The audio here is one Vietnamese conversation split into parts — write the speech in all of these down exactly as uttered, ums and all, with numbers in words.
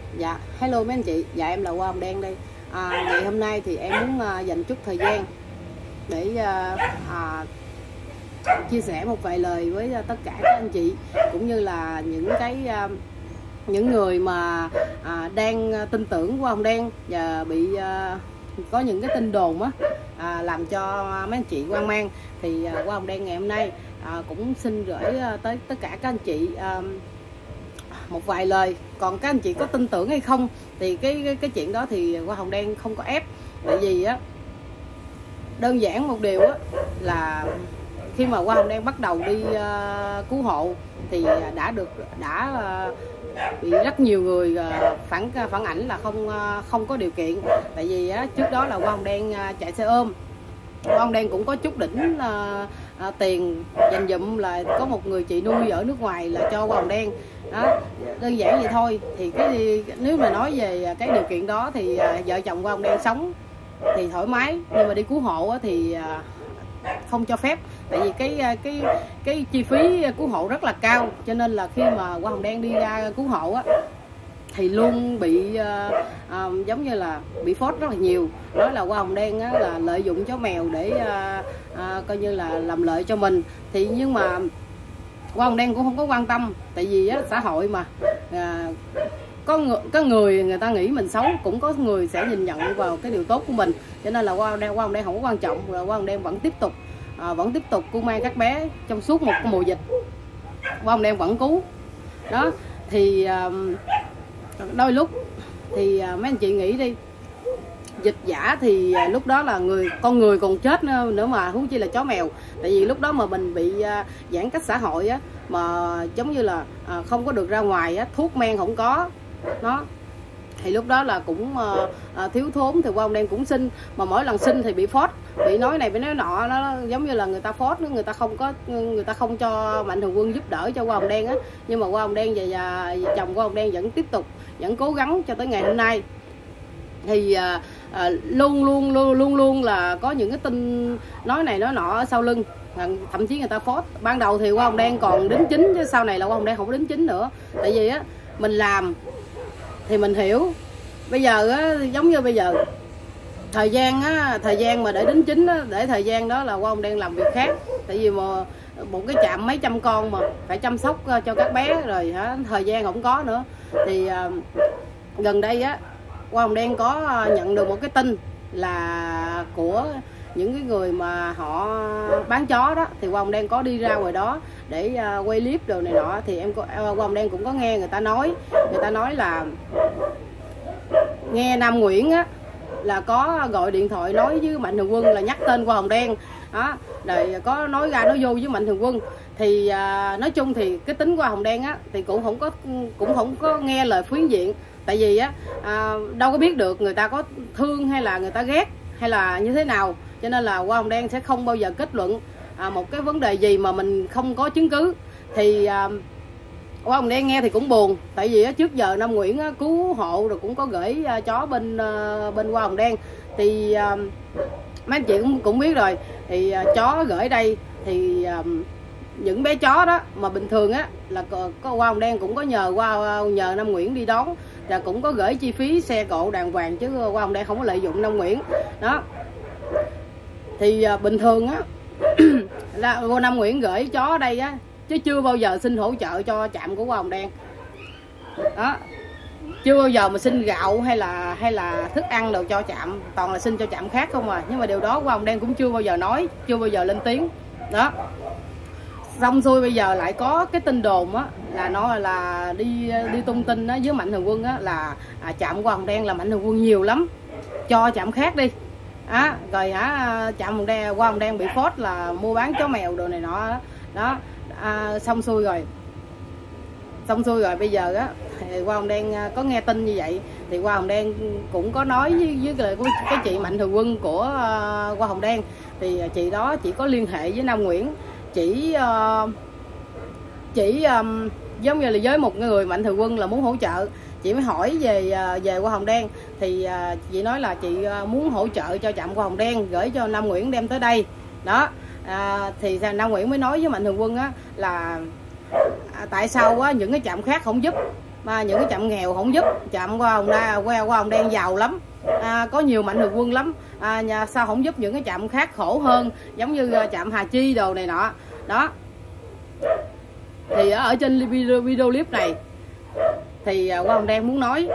Dạ, hello mấy anh chị, dạ em là Hoa Hồng Đen đây. À, ngày hôm nay thì em muốn uh, dành chút thời gian để uh, uh, chia sẻ một vài lời với uh, tất cả các anh chị cũng như là những cái uh, những người mà uh, đang tin tưởng Hoa Hồng Đen và bị uh, có những cái tin đồn á uh, làm cho mấy anh chị hoang mang. Thì uh, Hoa Hồng Đen ngày hôm nay uh, cũng xin gửi uh, tới tất cả các anh chị uh, một vài lời. Còn các anh chị có tin tưởng hay không thì cái cái, cái chuyện đó thì Hoa Hồng Đen không có ép. Tại vì á, đơn giản một điều á là khi mà Hoa Hồng Đen bắt đầu đi uh, cứu hộ thì đã được đã uh, bị rất nhiều người uh, phản phản ảnh là không uh, không có điều kiện. Tại vì á, trước đó là Hoa Hồng Đen uh, chạy xe ôm, Hoa Hồng Đen cũng có chút đỉnh uh, uh, tiền dành dụm là có một người chị nuôi ở nước ngoài là cho Hoa Hồng Đen đó, đơn giản vậy thôi. Thì cái nếu mà nói về cái điều kiện đó thì uh, vợ chồng Hoa Hồng Đen sống thì thoải mái, nhưng mà đi cứu hộ uh, thì uh, không cho phép. Tại vì cái cái cái chi phí cứu hộ rất là cao, cho nên là khi mà Hoa Hồng Đen đi ra cứu hộ á thì luôn bị uh, uh, giống như là bị phốt rất là nhiều. Nói là Hoa Hồng Đen á, là lợi dụng chó mèo để uh, uh, coi như là làm lợi cho mình. Thì nhưng mà Hoa Hồng Đen cũng không có quan tâm. Tại vì á, xã hội mà uh, có người, có người người ta nghĩ mình xấu, cũng có người sẽ nhìn nhận vào cái điều tốt của mình. Cho nên là Hoa Hồng Đen, Hoa Hồng Đen không có quan trọng. Rồi Hoa Hồng Đen vẫn tiếp tục uh, vẫn tiếp tục cứu mang các bé trong suốt một mùa dịch. Hoa Hồng Đen vẫn cứu đó. Thì uh, đôi lúc thì uh, mấy anh chị nghĩ đi, dịch giả thì uh, lúc đó là người con người còn chết nữa, nữa mà huống chi là chó mèo. Tại vì lúc đó mà mình bị uh, giãn cách xã hội á, mà giống như là uh, không có được ra ngoài á, thuốc men không có nó, thì lúc đó là cũng uh, uh, thiếu thốn. Thì Hoa Hồng Đen cũng xin, mà mỗi lần xin thì bị phốt, bị nói này bị nói nọ. Nó giống như là người ta phốt, người ta không có người ta không cho Mạnh Thường Quân giúp đỡ cho Hoa Hồng Đen á. Nhưng mà Hoa Hồng Đen và, và, và chồng Hoa Hồng Đen vẫn tiếp tục, vẫn cố gắng cho tới ngày hôm nay. Thì uh, uh, luôn luôn luôn luôn luôn là có những cái tin nói này nói nọ ở sau lưng, thậm chí người ta phốt. Ban đầu thì Hoa Hồng Đen còn đính chính, chứ sau này là Hoa Hồng Đen không đính chính nữa. Tại vì á, mình làm thì mình hiểu. Bây giờ á, giống như bây giờ thời gian á, thời gian mà để đính chính á, để thời gian đó là Hoa Hồng Đen làm việc khác. Tại vì mà một cái trạm mấy trăm con mà phải chăm sóc cho các bé rồi hả, thời gian không có nữa. Thì uh, gần đây á, Hoa Hồng Đen có nhận được một cái tin là của những cái người mà họ bán chó đó. Thì Hoa Hồng Đen có đi ra ngoài đó để uh, quay clip đồ này nọ. Thì em có, uh, Hoa Hồng Đen cũng có nghe người ta nói, người ta nói là nghe Nam Nguyễn á là có gọi điện thoại nói với Mạnh Thường Quân là nhắc tên Hoa Hồng Đen đó, rồi có nói ra nói vô với Mạnh Thường Quân. Thì uh, nói chung thì cái tính Hoa Hồng Đen á thì cũng không có cũng không có nghe lời phiến diện. Tại vì á uh, đâu có biết được người ta có thương hay là người ta ghét hay là như thế nào. Cho nên là Hoa Hồng Đen sẽ không bao giờ kết luận uh, một cái vấn đề gì mà mình không có chứng cứ. Thì uh, Hoa Hồng Đen nghe thì cũng buồn. Tại vì á, trước giờ Nam Nguyễn á, cứu hộ rồi cũng có gửi uh, chó bên uh, bên Hoa Hồng Đen. Thì uh, mấy anh chị cũng cũng biết rồi. Thì uh, chó gửi đây thì uh, những bé chó đó mà bình thường á là có, có Hoa Hồng Đen cũng có nhờ qua nhờ Nam Nguyễn đi đón, và cũng có gửi chi phí xe cộ đàng hoàng, chứ Hoa Hồng Đen không có lợi dụng Nam Nguyễn đó. Thì uh, bình thường á là Nam Nguyễn gửi chó ở đây á, chứ chưa bao giờ xin hỗ trợ cho trạm của Hoa Hồng Đen đó. Chưa bao giờ mà xin gạo hay là hay là thức ăn đâu cho trạm, toàn là xin cho trạm khác không à. Nhưng mà điều đó Hoa Hồng Đen cũng chưa bao giờ nói, chưa bao giờ lên tiếng đó. Xong xuôi bây giờ lại có cái tin đồn á là nó là đi đi tung tin á với Mạnh Thường Quân á là à, trạm Hoa Hồng Đen là Mạnh Thường Quân nhiều lắm, cho trạm khác đi á. Rồi hả, trạm Hồng Đen, Hoa Hồng Đen bị phốt là mua bán chó mèo đồ này nọ đó, đó. À, xong xuôi rồi xong xuôi rồi bây giờ á thì Hoa Hồng Đen có nghe tin như vậy thì Hoa Hồng Đen cũng có nói với, với cái, cái chị Mạnh Thường Quân của uh, Hoa Hồng Đen. Thì chị đó chỉ có liên hệ với Nam Nguyễn, chỉ uh, chỉ um, giống như là với một người Mạnh Thường Quân là muốn hỗ trợ. Chị mới hỏi về uh, về Hoa Hồng Đen thì uh, chị nói là chị uh, muốn hỗ trợ cho trạm Hoa Hồng Đen, gửi cho Nam Nguyễn đem tới đây đó. À, thì Nam Nguyễn mới nói với Mạnh Thường Quân á là à, tại sao á, những cái trạm khác không giúp mà những cái trạm nghèo không giúp. Trạm qua Hồng Đa qua qua Hồng Đen giàu lắm, à, có nhiều mạnh thường quân lắm, à, nhà, sao không giúp những cái trạm khác khổ hơn, giống như trạm Hà Chi đồ này nọ đó. Thì ở trên video, video clip này thì qua Hồng Đen muốn nói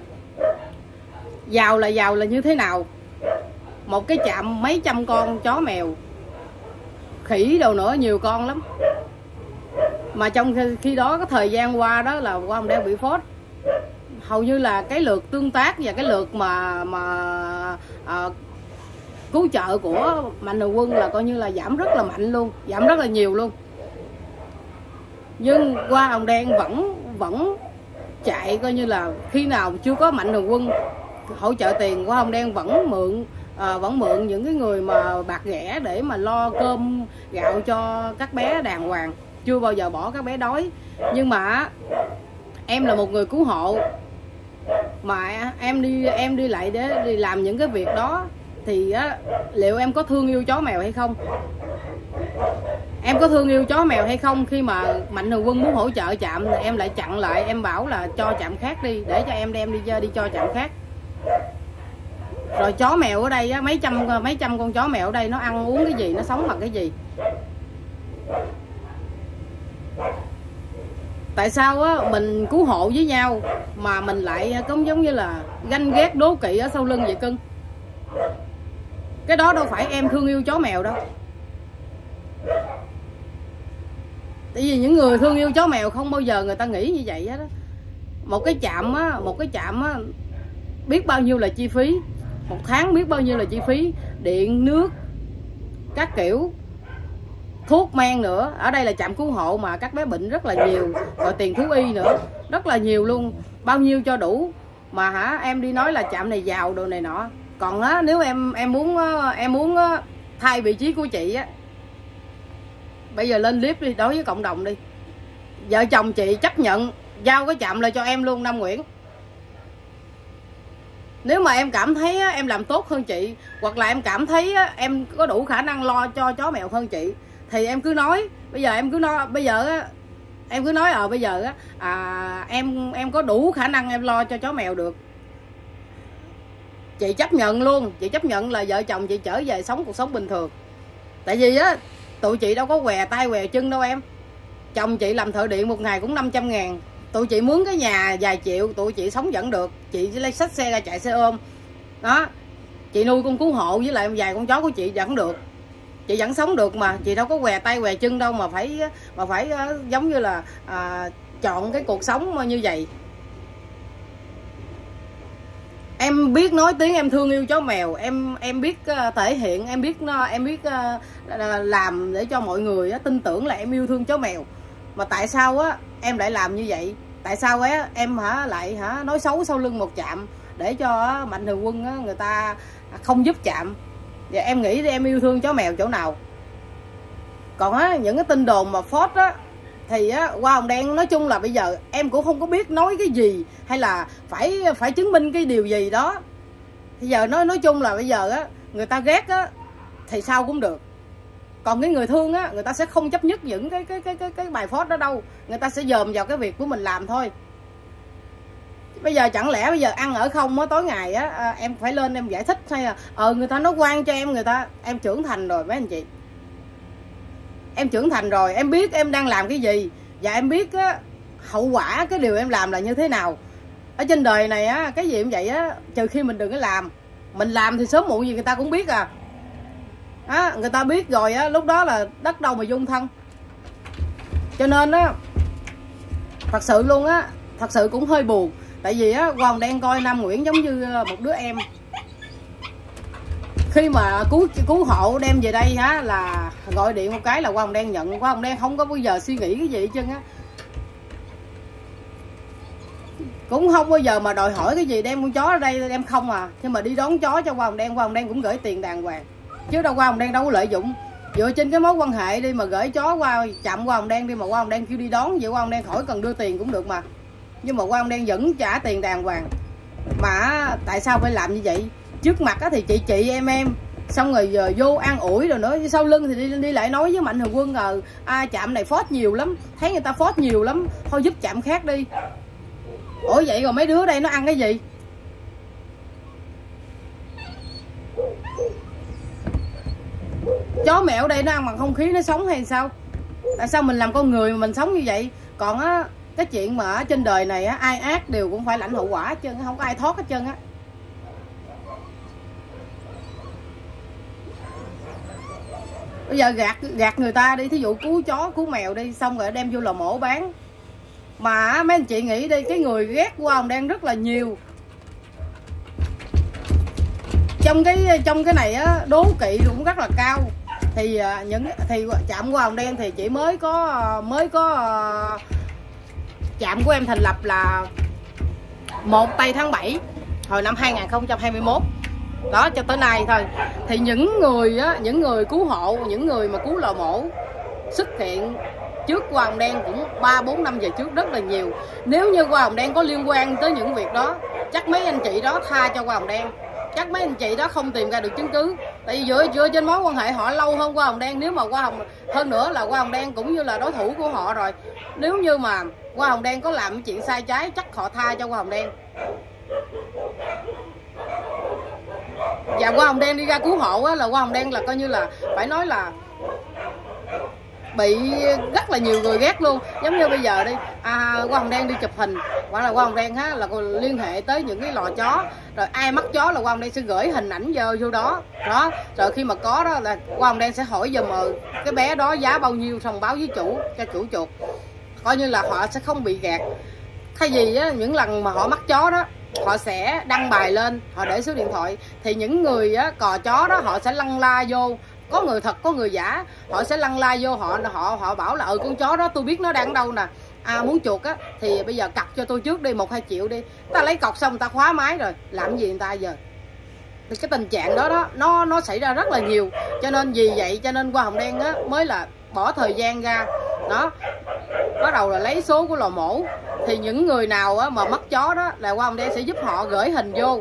giàu là giàu là như thế nào. Một cái trạm mấy trăm con chó mèo, khỉ đồ nữa, nhiều con lắm. Mà trong khi đó cái thời gian qua đó là qua Hồng Đen bị phốt, hầu như là cái lượt tương tác và cái lượt mà mà à, cứu trợ của mạnh thường quân là coi như là giảm rất là mạnh luôn, giảm rất là nhiều luôn. Nhưng qua Hồng Đen vẫn vẫn chạy, coi như là khi nào chưa có mạnh thường quân hỗ trợ tiền, qua Hồng Đen vẫn mượn à, vẫn mượn những cái người mà bạc ghẻ để mà lo cơm gạo cho các bé đàng hoàng, chưa bao giờ bỏ các bé đói. Nhưng mà em là một người cứu hộ, mà em đi em đi lại để đi làm những cái việc đó thì á, liệu em có thương yêu chó mèo hay không? Em có thương yêu chó mèo hay không? Khi mà mạnh thường quân muốn hỗ trợ trạm thì em lại chặn lại, em bảo là cho trạm khác đi, để cho em đem đi đi cho trạm khác. Rồi chó mèo ở đây á, mấy trăm mấy trăm con chó mèo ở đây nó ăn uống cái gì, nó sống bằng cái gì? Tại sao á mình cứu hộ với nhau mà mình lại cũng giống như là ganh ghét đố kỵ ở sau lưng vậy cưng? Cái đó đâu phải em thương yêu chó mèo đâu. Tại vì những người thương yêu chó mèo không bao giờ người ta nghĩ như vậy hết đó. Một cái trạm á, một cái trạm á, biết bao nhiêu là chi phí, một tháng biết bao nhiêu là chi phí, điện, nước, các kiểu, thuốc men nữa. Ở đây là trạm cứu hộ mà các bé bệnh rất là nhiều, rồi tiền thú y nữa, rất là nhiều luôn. Bao nhiêu cho đủ mà hả em đi nói là trạm này giàu đồ này nọ. Còn á, nếu em em muốn em muốn thay vị trí của chị á, bây giờ lên clip đi, đối với cộng đồng đi, vợ chồng chị chấp nhận giao cái trạm lại cho em luôn, Nam Nguyễn. Nếu mà em cảm thấy á, em làm tốt hơn chị, hoặc là em cảm thấy á, em có đủ khả năng lo cho chó mèo hơn chị, thì em cứ nói. Bây giờ em cứ nói bây giờ á, em cứ nói ờ à, bây giờ á à, em em có đủ khả năng em lo cho chó mèo được, chị chấp nhận luôn. Chị chấp nhận là vợ chồng chị trở về sống cuộc sống bình thường. Tại vì á tụi chị đâu có què tay què chân đâu em. Chồng chị làm thợ điện một ngày cũng năm trăm ngàn, tụi chị mướn cái nhà vài triệu, tụi chị sống vẫn được. Chị chỉ lấy xách xe ra chạy xe ôm đó, chị nuôi con cứu hộ với lại vài con chó của chị vẫn được, chị vẫn sống được mà. Chị đâu có què tay què chân đâu mà phải mà phải giống như là à, chọn cái cuộc sống như vậy. Em biết nói tiếng em thương yêu chó mèo, em em biết uh, thể hiện, em biết uh, em biết uh, làm để cho mọi người uh, tin tưởng là em yêu thương chó mèo. Mà tại sao á em lại làm như vậy? Tại sao á em hả lại hả nói xấu sau lưng một trạm để cho uh, mạnh thường quân uh, người ta không giúp trạm? Và em nghĩ đi, em yêu thương chó mèo chỗ nào? Còn á những cái tin đồn mà phốt á thì á, qua Hồng Đen nói chung là bây giờ em cũng không có biết nói cái gì, hay là phải phải chứng minh cái điều gì đó. Bây giờ nói nói chung là bây giờ á người ta ghét á thì sao cũng được, còn cái người thương á người ta sẽ không chấp nhất những cái cái cái cái cái bài phốt đó đâu, người ta sẽ dòm vào cái việc của mình làm thôi. Bây giờ chẳng lẽ bây giờ ăn ở không á, tối ngày á à, em phải lên em giải thích hay là ờ người ta nói quan cho em, người ta em trưởng thành rồi mấy anh chị. Em trưởng thành rồi, em biết em đang làm cái gì, và em biết á, hậu quả cái điều em làm là như thế nào. Ở trên đời này á, cái gì cũng vậy á, trừ khi mình đừng có làm. Mình làm thì sớm muộn gì người ta cũng biết à. Á, người ta biết rồi á, lúc đó là đất đâu mà dung thân. Cho nên á, thật sự luôn á, thật sự cũng hơi buồn. Tại vì á, Qua Hồng Đen coi Nam Nguyễn giống như một đứa em. Khi mà cứu cứu hộ đem về đây á là gọi điện một cái là Qua Hồng Đen nhận. Qua Hồng Đen không có bao giờ suy nghĩ cái gì hết trơn á, cũng không bao giờ mà đòi hỏi cái gì. Đem con chó ở đây đem không à, nhưng mà đi đón chó cho Qua Hồng Đen, Qua Hồng Đen cũng gửi tiền đàng hoàng, chứ đâu Qua Hồng Đen đâu có lợi dụng. Dựa trên cái mối quan hệ đi mà gửi chó qua chậm Qua Hồng Đen đi, mà Qua Hồng Đen kêu đi đón vậy Qua Hồng Đen khỏi cần đưa tiền cũng được mà. Nhưng mà Qua Hồng Đen vẫn trả tiền đàng hoàng. Mà tại sao phải làm như vậy? Trước mặt á thì chị chị em em, xong rồi giờ vô ăn ủi rồi nữa, sau lưng thì đi đi lại nói với mạnh thường quân ờ à, trạm này phốt nhiều lắm, thấy người ta phốt nhiều lắm, thôi giúp trạm khác đi. Ủa vậy rồi mấy đứa đây nó ăn cái gì? Chó mèo đây nó ăn bằng không khí nó sống hay sao? Tại sao mình làm con người mà mình sống như vậy? Còn á cái chuyện mà ở trên đời này á, ai ác đều cũng phải lãnh hậu quả hết trơn, không có ai thoát hết trơn á. Bây giờ gạt gạt người ta đi, thí dụ cứu chó cứu mèo đi, xong rồi đem vô lò mổ bán. Mà mấy anh chị nghĩ đi, cái người ghét của ông đang rất là nhiều. Trong cái trong cái này á, đố kỵ cũng rất là cao. Thì những thì trạm của Hồng Đen thì chỉ mới có mới có trạm của em thành lập là một tây tháng bảy hồi năm hai nghìn không trăm hai mươi mốt đó, cho tới nay thôi. Thì những người á, những người cứu hộ, những người mà cứu lò mổ xuất hiện trước Hoa Hồng Đen cũng ba bốn năm về trước rất là nhiều. Nếu như Hoa Hồng Đen có liên quan tới những việc đó, chắc mấy anh chị đó tha cho Hoa Hồng Đen, chắc mấy anh chị đó không tìm ra được chứng cứ. Tại vì dựa dựa trên mối quan hệ họ lâu hơn Hoa Hồng Đen. Nếu mà Hoa Hồng hơn nữa là Hoa Hồng Đen cũng như là đối thủ của họ rồi. Nếu như mà Hoa Hồng Đen có làm chuyện sai trái, chắc họ tha cho Hoa Hồng Đen. Và Hoa Hồng Đen đi ra cứu hộ á, là Hoa Hồng Đen là coi như là phải nói là bị rất là nhiều người ghét luôn. Giống như bây giờ đi à, Hoa Hồng Đen đi chụp hình hoặc là Hoa Hồng Đen á, là liên hệ tới những cái lò chó, rồi ai mắc chó là Hoa Hồng Đen sẽ gửi hình ảnh vô vô đó đó. Rồi khi mà có đó là Hoa Hồng Đen sẽ hỏi giùm ờ cái bé đó giá bao nhiêu, xong báo với chủ cho chủ chuột, coi như là họ sẽ không bị gạt. Thay vì á, những lần mà họ mắc chó đó họ sẽ đăng bài lên, họ để số điện thoại, thì những người á, cò chó đó họ sẽ lăn la vô, có người thật có người giả, họ sẽ lăn la vô, họ họ họ bảo là ừ con chó đó tôi biết nó đang ở đâu nè, à muốn chuột á thì bây giờ cọc cho tôi trước đi một hai triệu đi. Ta lấy cọc xong ta khóa máy rồi làm gì người ta giờ? Thì cái tình trạng đó đó nó nó xảy ra rất là nhiều. Cho nên vì vậy cho nên Hoa Hồng Đen á mới là bỏ thời gian ra đó, bắt đầu là lấy số của lò mổ. Thì những người nào á, mà mất chó đó là Hoa Hồng Đen sẽ giúp họ gửi hình vô,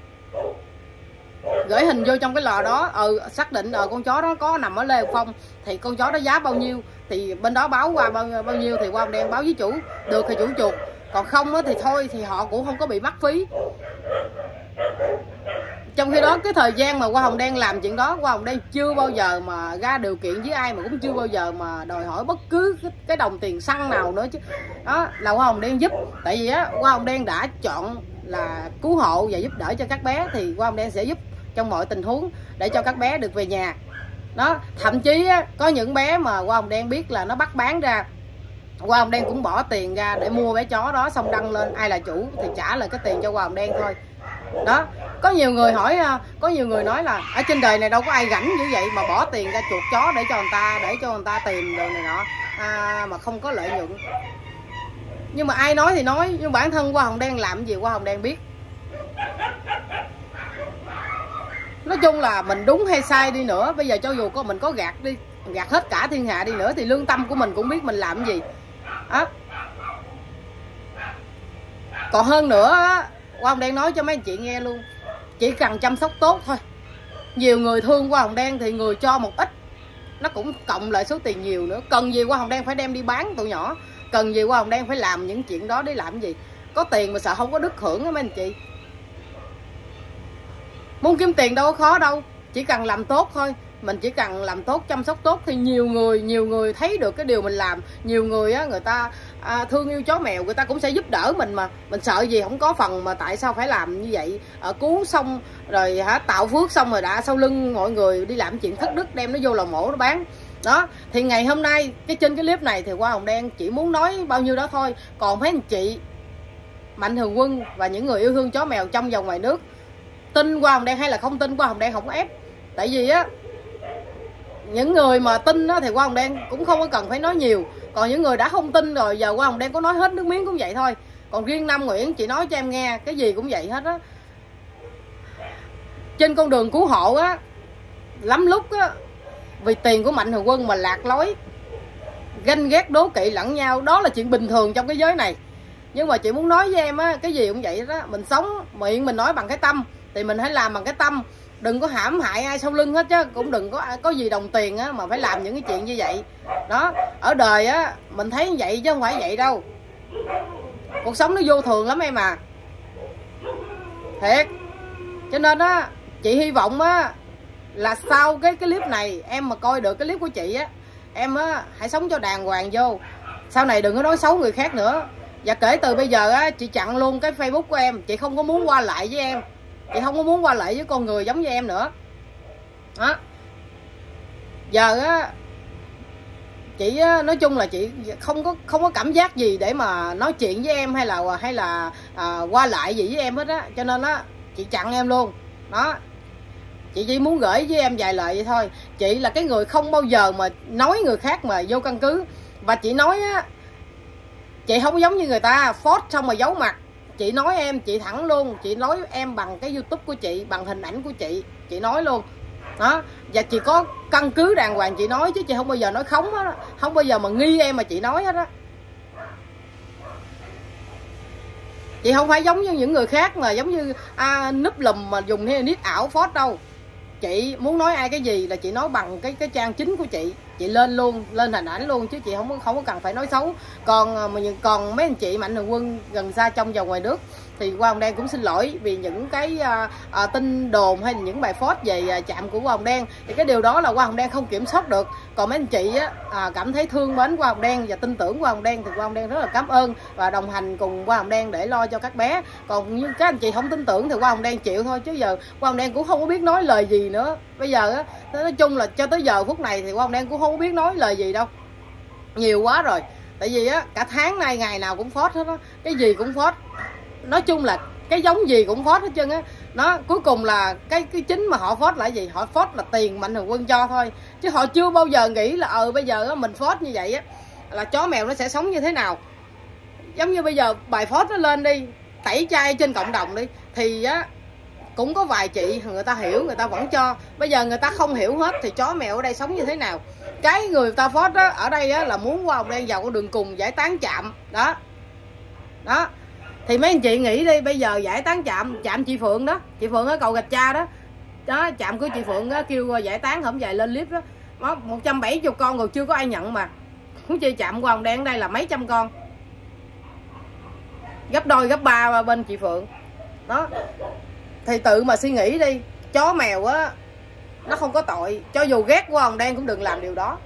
gửi hình vô trong cái lò đó, ừ xác định ờ con chó đó có nằm ở Lê Hồng Phong thì con chó đó giá bao nhiêu, thì bên đó báo qua bao, bao nhiêu thì Hoa Hồng Đen báo với chủ, được thì chủ chuột, còn không á, thì thôi thì họ cũng không có bị mắc phí. Trong khi đó cái thời gian mà Hoa Hồng Đen làm chuyện đó, Hoa Hồng Đen chưa bao giờ mà ra điều kiện với ai, mà cũng chưa bao giờ mà đòi hỏi bất cứ cái đồng tiền xăng nào nữa chứ. Đó là Hoa Hồng Đen giúp. Tại vì á Hoa Hồng Đen đã chọn là cứu hộ và giúp đỡ cho các bé, thì Hoa Hồng Đen sẽ giúp trong mọi tình huống để cho các bé được về nhà. Đó, thậm chí á, có những bé mà Hoa Hồng Đen biết là nó bắt bán ra, Hoa Hồng Đen cũng bỏ tiền ra để mua bé chó đó, xong đăng lên ai là chủ thì trả lại cái tiền cho Hoa Hồng Đen thôi. Đó, có nhiều người hỏi, có nhiều người nói là ở trên đời này đâu có ai rảnh như vậy mà bỏ tiền ra chuột chó để cho người ta, để cho người ta tìm rồi này nọ à, mà không có lợi nhuận. Nhưng mà ai nói thì nói, nhưng bản thân Hoa Hồng Đen làm gì Hoa Hồng Đen biết. Nói chung là mình đúng hay sai đi nữa, bây giờ cho dù có mình có gạt đi, gạt hết cả thiên hạ đi nữa, thì lương tâm của mình cũng biết mình làm gì. Đó. Còn hơn nữa Hoa Hồng Đen nói cho mấy anh chị nghe luôn, chỉ cần chăm sóc tốt thôi. Nhiều người thương Hoa Hồng Đen thì người cho một ít, nó cũng cộng lại số tiền nhiều nữa. Cần gì Hoa Hồng Đen phải đem đi bán tụi nhỏ, cần gì Hoa Hồng Đen phải làm những chuyện đó để làm gì? Có tiền mà sợ không có đức hưởng á mấy anh chị. Muốn kiếm tiền đâu có khó đâu, chỉ cần làm tốt thôi. Mình chỉ cần làm tốt, chăm sóc tốt thì nhiều người nhiều người thấy được cái điều mình làm. Nhiều người á, người ta à, thương yêu chó mèo, người ta cũng sẽ giúp đỡ mình mà. Mình sợ gì không có phần mà tại sao phải làm như vậy. À, cứu xong rồi hả, tạo phước xong rồi đã sau lưng mọi người đi làm chuyện thất đức, đem nó vô lò mổ nó bán. Đó, thì ngày hôm nay cái trên cái clip này thì Hoa Hồng Đen chỉ muốn nói bao nhiêu đó thôi. Còn mấy anh chị Mạnh Thường Quân và những người yêu thương chó mèo trong và ngoài nước, tin Hoa Hồng Đen hay là không tin, Hoa Hồng Đen không có ép. Tại vì á, những người mà tin á, thì Hoa Hồng Đen cũng không có cần phải nói nhiều. Còn những người đã không tin rồi, giờ Hoa Hồng Đen có nói hết nước miếng cũng vậy thôi. Còn riêng Nam Nguyễn chị nói cho em nghe, cái gì cũng vậy hết á. Trên con đường cứu hộ á, lắm lúc á, vì tiền của Mạnh Thường Quân mà lạc lối, ganh ghét đố kỵ lẫn nhau, đó là chuyện bình thường trong cái giới này. Nhưng mà chị muốn nói với em á, cái gì cũng vậy đó. Mình sống, miệng mình nói bằng cái tâm thì mình hãy làm bằng cái tâm. Đừng có hãm hại ai sau lưng hết, chứ cũng đừng có có gì đồng tiền á mà phải làm những cái chuyện như vậy. Đó, ở đời á mình thấy vậy chứ không phải vậy đâu. Cuộc sống nó vô thường lắm em à, thiệt. Cho nên á chị hy vọng á là sau cái cái clip này em mà coi được cái clip của chị á, em á hãy sống cho đàng hoàng vô, sau này đừng có nói xấu người khác nữa. Và kể từ bây giờ á chị chặn luôn cái Facebook của em, chị không có muốn qua lại với em, chị không có muốn qua lại với con người giống như em nữa đó. Giờ á chị á, nói chung là chị không có không có cảm giác gì để mà nói chuyện với em hay là hay là à, qua lại gì với em hết á, cho nên á chị chặn em luôn đó. Chị chỉ muốn gửi với em vài lời vậy thôi. Chị là cái người không bao giờ mà nói người khác mà vô căn cứ. Và chị nói á, chị không giống như người ta phốt xong mà giấu mặt. Chị nói em, chị thẳng luôn. Chị nói em bằng cái YouTube của chị, bằng hình ảnh của chị, chị nói luôn đó. Và chị có căn cứ đàng hoàng chị nói, chứ chị không bao giờ nói khống hết đó. Không bao giờ mà nghi em mà chị nói hết á. Chị không phải giống như những người khác mà giống như à, núp lùm mà dùng hay nít ảo phốt đâu. Chị muốn nói ai cái gì là chị nói bằng cái cái trang chính của chị, chị lên luôn, lên hình ảnh luôn, chứ chị không có không có cần phải nói xấu. Còn mà còn mấy anh chị Mạnh Thường Quân gần xa trong và ngoài nước thì Hoa Hồng Đen cũng xin lỗi vì những cái à, à, tin đồn hay những bài post về à, trạm của Hoa Hồng Đen, thì cái điều đó là Hoa Hồng Đen không kiểm soát được. Còn mấy anh chị á, à, cảm thấy thương mến Hoa Hồng Đen và tin tưởng Hoa Hồng Đen thì Hoa Hồng Đen rất là cảm ơn và đồng hành cùng Hoa Hồng Đen để lo cho các bé. Còn như các anh chị không tin tưởng thì Hoa Hồng Đen chịu thôi, chứ giờ Hoa Hồng Đen cũng không có biết nói lời gì nữa. Bây giờ á, nói chung là cho tới giờ phút này thì Hoa Hồng Đen cũng không có biết nói lời gì đâu, nhiều quá rồi. Tại vì á cả tháng nay ngày nào cũng phốt hết á, cái gì cũng phốt, nói chung là cái giống gì cũng phốt hết trơn á. Nó cuối cùng là cái cái chính mà họ phốt là gì, họ phốt là tiền Mạnh Thường Quân cho thôi, chứ họ chưa bao giờ nghĩ là ờ bây giờ á, mình phốt như vậy á là chó mèo nó sẽ sống như thế nào. Giống như bây giờ bài phốt nó lên đi, tẩy chay trên cộng đồng đi, thì á cũng có vài chị người ta hiểu, người ta vẫn cho. Bây giờ người ta không hiểu hết thì chó mèo ở đây sống như thế nào. Cái người ta phốt đó ở đây á, là muốn Hoa Hồng Đen vào con đường cùng giải tán trạm đó đó. Thì mấy anh chị nghĩ đi, bây giờ giải tán trạm, trạm chị Phượng đó, chị Phượng ở cầu Gạch Cha đó đó, trạm của chị Phượng đó, kêu giải tán hổng vài lên clip đó, đó một trăm bảy mươi con rồi chưa có ai nhận mà. Huống chi trạm Hoa Hồng Đen đây là mấy trăm con, gấp đôi gấp ba bên chị Phượng đó. Thì tự mà suy nghĩ đi, chó mèo á nó không có tội, cho dù ghét Hoa Hồng Đen cũng đừng làm điều đó.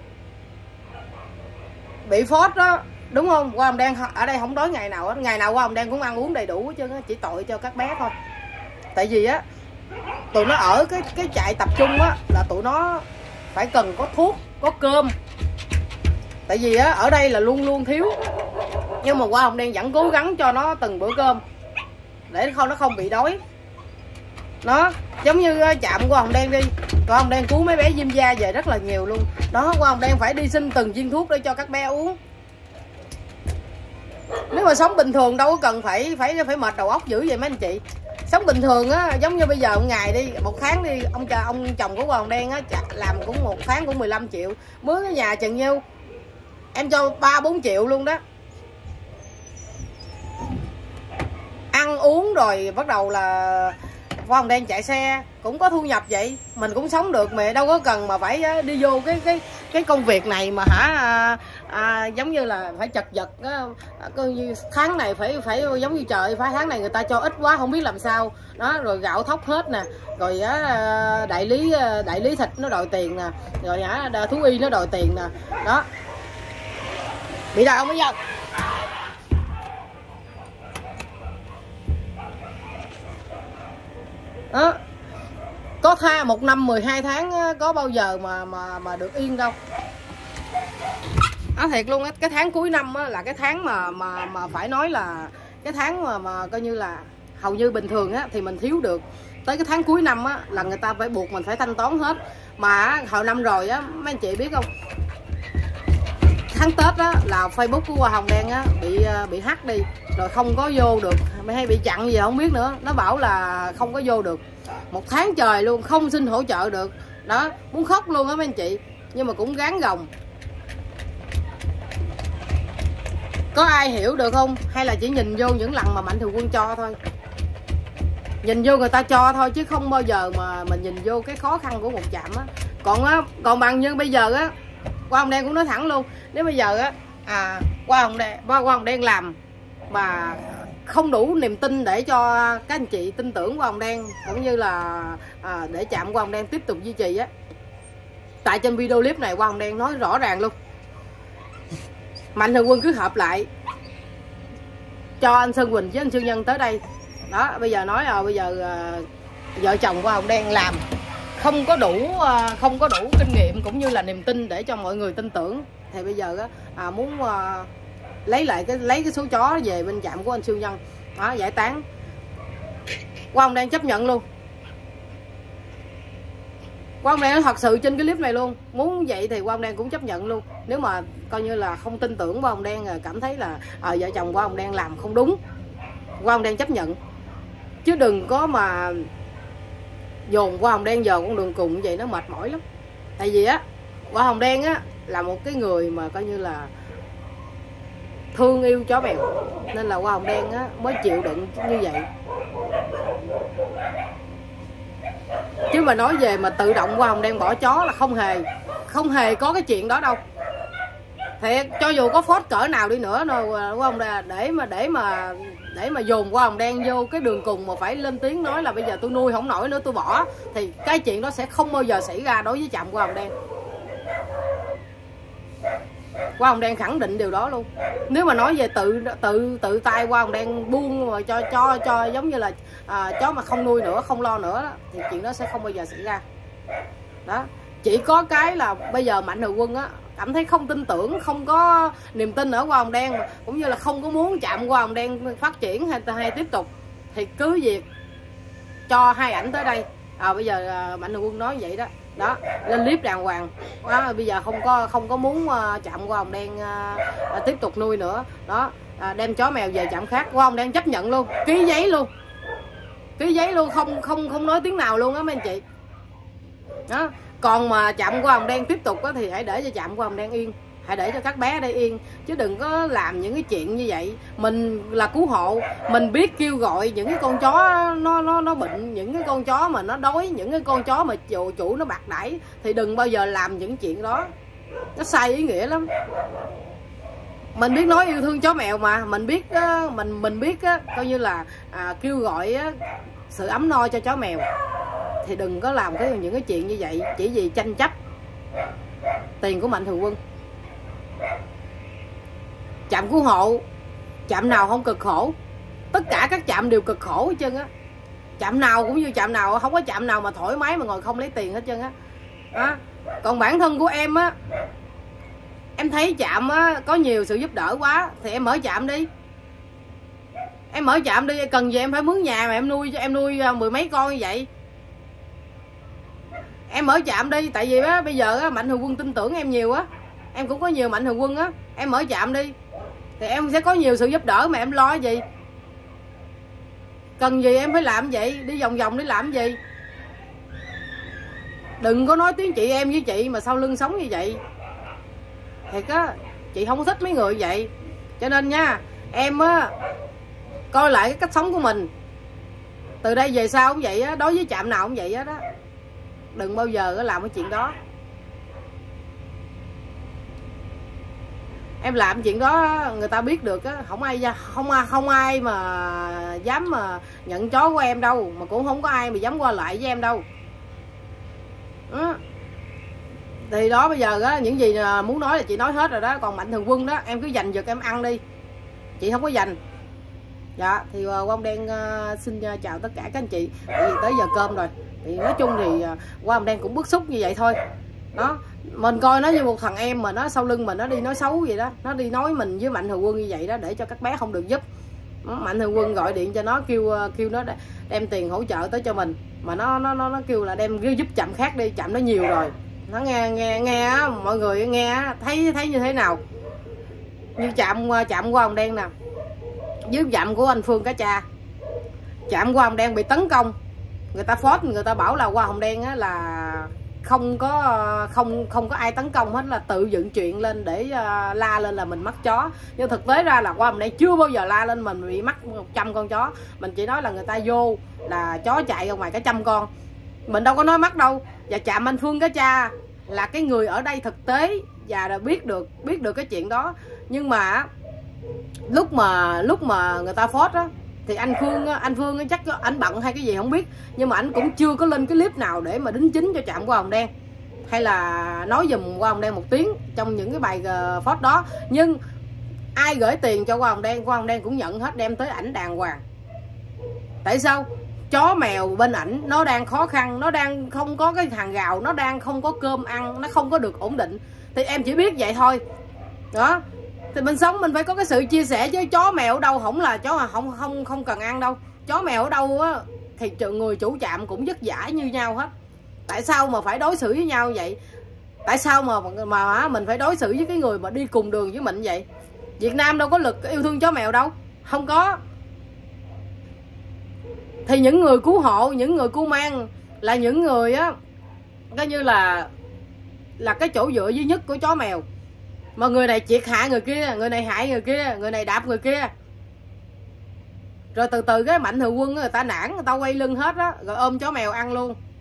Bị phốt đó, đúng không? Hoa Hồng Đen ở đây không đói ngày nào hết, ngày nào Hoa Hồng Đen cũng ăn uống đầy đủ chứ, chỉ tội cho các bé thôi. Tại vì á tụi nó ở cái cái trại tập trung á là tụi nó phải cần có thuốc, có cơm. Tại vì á ở đây là luôn luôn thiếu, nhưng mà Hoa Hồng Đen vẫn cố gắng cho nó từng bữa cơm để không nó không bị đói. Nó giống như trạm của Hoa Hồng Đen đi, Hoa Hồng Đen cứu mấy bé viêm da về rất là nhiều luôn đó. Hoa Hồng Đen phải đi xin từng viên thuốc để cho các bé uống. Nếu mà sống bình thường đâu có cần phải phải phải mệt đầu óc dữ vậy mấy anh chị. Sống bình thường á, giống như bây giờ một ngày đi, một tháng đi, ông cha ông chồng của Hoa Hồng Đen á làm cũng một tháng cũng mười lăm triệu, mướn cái nhà chừng nhiêu em cho ba bốn triệu luôn đó. Ăn uống rồi bắt đầu là Hoa Hồng Đen chạy xe cũng có thu nhập vậy, mình cũng sống được mà, đâu có cần mà phải đi vô cái cái cái công việc này mà hả à, à, giống như là phải chật vật á. Tháng này phải phải giống như trời, phải tháng này người ta cho ít quá không biết làm sao đó, rồi gạo thóc hết nè, rồi á đại lý đại lý thịt nó đòi tiền nè, rồi hả thú y nó đòi tiền nè đó. Bị đau không bây giờ? Đó. Có tha một năm mười hai tháng có bao giờ mà mà mà được yên đâu. Nói thiệt luôn á, cái tháng cuối năm á, là cái tháng mà mà mà phải nói là cái tháng mà mà coi như là hầu như bình thường á thì mình thiếu được. Tới cái tháng cuối năm á là người ta phải buộc mình phải thanh toán hết. Mà hồi năm rồi á mấy anh chị biết không? Tháng Tết á là Facebook của Hoa Hồng Đen á bị bị hack đi, rồi không có vô được, hay bị chặn gì không biết nữa. Nó bảo là không có vô được. Một tháng trời luôn không xin hỗ trợ được. Đó, muốn khóc luôn á mấy anh chị, nhưng mà cũng gán gồng. Có ai hiểu được không? Hay là chỉ nhìn vô những lần mà Mạnh Thường Quân cho thôi. Nhìn vô người ta cho thôi, chứ không bao giờ mà mình nhìn vô cái khó khăn của một trạm á. Còn á, còn bằng như bây giờ á, Hoa Hồng Đen cũng nói thẳng luôn, nếu bây giờ á à Hoa Hồng Đen Hoa Hồng Đen làm mà không đủ niềm tin để cho các anh chị tin tưởng Hoa Hồng Đen, cũng như là à, để trạm Hoa Hồng Đen tiếp tục duy trì á. Tại trên video clip này Hoa Hồng Đen nói rõ ràng luôn, Mạnh Thường Quân cứ hợp lại cho anh Sơn Quỳnh với anh Sư Nhân tới đây đó. Bây giờ nói là bây giờ à, vợ chồng Hoa Hồng Đen làm không có đủ à, không có đủ kinh nghiệm cũng như là niềm tin để cho mọi người tin tưởng, thì bây giờ á, à, muốn à, lấy lại cái lấy cái số chó về bên trạm của anh Sư Nhân đó, giải tán. Hoa Hồng Đen chấp nhận luôn. Hoa Hồng Đen thật sự trên cái clip này luôn, muốn vậy thì Hoa Hồng Đen cũng chấp nhận luôn. Nếu mà coi như là không tin tưởng Hoa Hồng Đen, cảm thấy là à, vợ chồng Hoa Hồng Đen làm không đúng, Hoa Hồng Đen chấp nhận, chứ đừng có mà dồn Hoa Hồng Đen giờ con đường cùng vậy, nó mệt mỏi lắm. Tại vì á, Hoa Hồng Đen á là một cái người mà coi như là thương yêu chó mèo, nên là Hoa Hồng Đen á mới chịu đựng như vậy. Chứ mà nói về mà tự động Hoa Hồng Đen bỏ chó là không hề không hề có cái chuyện đó đâu. Thiệt, cho dù có phốt cỡ nào đi nữa đâu Hoa Hồng Đen, để mà để mà để mà dồn Hoa Hồng Đen vô cái đường cùng mà phải lên tiếng nói là bây giờ tôi nuôi không nổi nữa tôi bỏ, thì cái chuyện đó sẽ không bao giờ xảy ra đối với trạm Hoa Hồng Đen. Hoa Hồng Đen khẳng định điều đó luôn. Nếu mà nói về tự tự tự tay Hoa Hồng Đen buông mà cho cho cho giống như là à, chó mà không nuôi nữa, không lo nữa thì chuyện đó sẽ không bao giờ xảy ra. Đó, chỉ có cái là bây giờ Mạnh Thường Quân á cảm thấy không tin tưởng, không có niềm tin ở Hoa Hồng Đen, cũng như là không có muốn chạm Hoa Hồng Đen phát triển hay hay tiếp tục, thì cứ việc cho hai ảnh tới đây. À, bây giờ à, Mạnh Thường Quân nói vậy đó. Đó, lên clip đàng hoàng đó, bây giờ không có không có muốn uh, chạm Hoa Hồng Đen uh, uh, tiếp tục nuôi nữa đó, uh, đem chó mèo về trạm khác. Hoa Hồng Đen chấp nhận luôn, ký giấy luôn, ký giấy luôn, không không không nói tiếng nào luôn á mấy anh chị đó. Còn mà chạm Hoa Hồng Đen tiếp tục á, thì hãy để cho chạm Hoa Hồng Đen yên, hãy để cho các bé ở đây yên, chứ đừng có làm những cái chuyện như vậy. Mình là cứu hộ, mình biết kêu gọi những cái con chó nó nó nó bệnh, những cái con chó mà nó đói, những cái con chó mà chủ chủ nó bạc đãi, thì đừng bao giờ làm những chuyện đó, nó sai ý nghĩa lắm. Mình biết nói yêu thương chó mèo mà, mình biết mình mình biết coi như là à, kêu gọi sự ấm no cho chó mèo, thì đừng có làm cái những cái chuyện như vậy chỉ vì tranh chấp tiền của Mạnh Thường Quân. Trạm cứu hộ, trạm nào không cực khổ, tất cả các trạm đều cực khổ hết trơn á. Trạm nào cũng như trạm nào, không có trạm nào mà thoải mái mà ngồi không lấy tiền hết trơn á. Đó. Còn bản thân của em á, em thấy trạm á có nhiều sự giúp đỡ quá thì em mở trạm đi. Em mở trạm đi, cần gì em phải mướn nhà mà em nuôi cho em nuôi mười mấy con như vậy. Em mở trạm đi, tại vì á bây giờ á Mạnh Thường Quân tin tưởng em nhiều á, em cũng có nhiều Mạnh Thường Quân á, em mở trạm đi thì em sẽ có nhiều sự giúp đỡ mà em lo gì. Cần gì em phải làm vậy, đi vòng vòng để làm gì. Đừng có nói tiếng chị em với chị mà sau lưng sống như vậy. Thiệt á, chị không thích mấy người vậy. Cho nên nha, em á coi lại cái cách sống của mình, từ đây về sau cũng vậy á, đối với trạm nào cũng vậy á đó. Đừng bao giờ làm cái chuyện đó. Em làm chuyện đó người ta biết được á, không ai không không ai mà dám mà nhận chó của em đâu, mà cũng không có ai mà dám qua lại với em đâu. Đó. Thì đó, bây giờ á những gì muốn nói là chị nói hết rồi đó. Còn Mạnh Thường Quân đó, em cứ dành giật em ăn đi, chị không có dành. Dạ thì Hoa Hồng Đen uh, xin uh, chào tất cả các anh chị. Tại vì tới giờ cơm rồi, thì nói chung thì uh, Hoa Hồng Đen cũng bức xúc như vậy thôi đó. Mình coi nó như một thằng em mà nó sau lưng mình nó đi nói xấu vậy đó, nó đi nói mình với Mạnh Thường Quân như vậy đó, để cho các bé không được giúp. Mạnh Thường Quân gọi điện cho nó kêu kêu nó đem tiền hỗ trợ tới cho mình, mà nó nó nó, nó kêu là đem giúp trạm khác đi, trạm nó nhiều rồi. Nó nghe nghe nghe á, mọi người nghe thấy thấy như thế nào. Như trạm trạm Hoa Hồng Đen nè, với trạm của anh Phương Cá Cha, trạm Hoa Hồng Đen bị tấn công, người ta phốt, người ta bảo là Hoa Hồng Đen á là không có không không có ai tấn công hết, là tự dựng chuyện lên để uh, la lên là mình mắc chó. Nhưng thực tế ra là Hoa Hồng Đen chưa bao giờ la lên mình bị mắc một trăm con chó. Mình chỉ nói là người ta vô là chó chạy ra ngoài cả trăm con, mình đâu có nói mắc đâu. Và trạm anh Phương Cá Cha là cái người ở đây thực tế và đã biết được biết được cái chuyện đó. Nhưng mà lúc mà lúc mà người ta phốt á thì anh Phương anh Phương chắc anh bận hay cái gì không biết, nhưng mà anh cũng chưa có lên cái clip nào để mà đính chính cho trạm Hoa Hồng Đen hay là nói giùm Hoa Hồng Đen một tiếng trong những cái bài phốt đó. Nhưng ai gửi tiền cho Hoa Hồng Đen, Hoa Hồng Đen cũng nhận hết, đem tới ảnh đàng hoàng. Tại sao? Chó mèo bên ảnh nó đang khó khăn, nó đang không có cái hàng rào, nó đang không có cơm ăn, nó không có được ổn định, thì em chỉ biết vậy thôi đó. Thì mình sống mình phải có cái sự chia sẻ, chứ chó mèo ở đâu không là chó mà không không không cần ăn đâu. Chó mèo ở đâu á thì người chủ trạm cũng vất vả như nhau hết. Tại sao mà phải đối xử với nhau vậy? Tại sao mà mà mình phải đối xử với cái người mà đi cùng đường với mình vậy? Việt Nam đâu có lực yêu thương chó mèo đâu, không có. Thì những người cứu hộ, những người cứu mang là những người á coi như là là cái chỗ dựa duy nhất của chó mèo. Mà người này triệt hạ người kia, người này hại người kia, người này đạp người kia, rồi từ từ cái mạnh thường quân người ta nản, người ta quay lưng hết á, rồi ôm chó mèo ăn luôn.